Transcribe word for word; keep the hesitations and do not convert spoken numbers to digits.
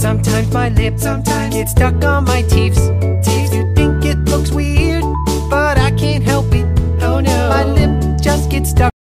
Sometimes my lips sometimes get stuck on my teeths.